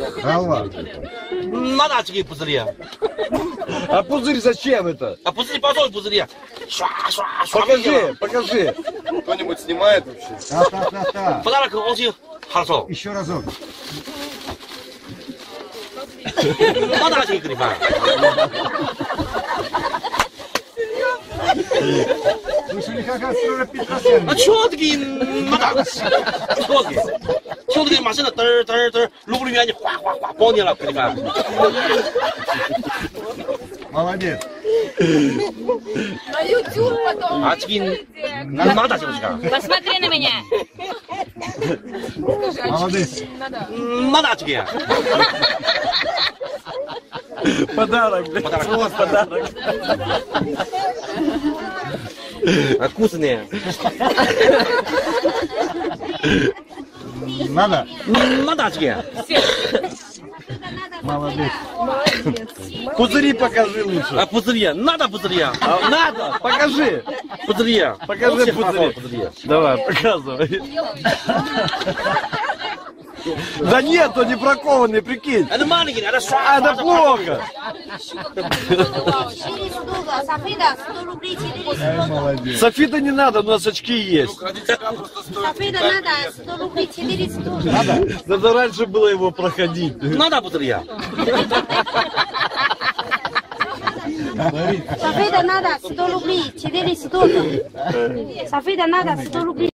Халва. Надо очки пузыри. А пузырь зачем это? А пузыри, пожалуй, пузыри. Шва, шва, шва. Покажи, покажи. Кто-нибудь снимает вообще? Та-та-та-та. Подарок очень хорошо. Еще разок. Надо очки крепа. Слушай, как 45%. А четкий, надо. Четкий. Четкий машина, тыр. Люблю они, хуа, поняла, крепа. Молодец. На YouTube потом. Очки надо, девочка. Посмотри на меня. Молодец. Надо очки. Подарок, блядь. Подарок. Вкусные. Надо? Надо очки. Молодец. Пузыри покажи лучше. А пузыри? Надо пузыри. Надо, покажи. Пузыри. Покажи Очень хорошо, пузыри. Давай, показывай. Да нет, он не бракованный, прикинь. Это маленький, это А, это плохо. Софида, 100 рублей 400. Ай, молодец. Софита не надо, у нас очки есть. Софида надо 100 рублей 400. Надо раньше было его проходить. Надо пузыри. Софида надо 100 рублей 400. Софида надо 100 рублей.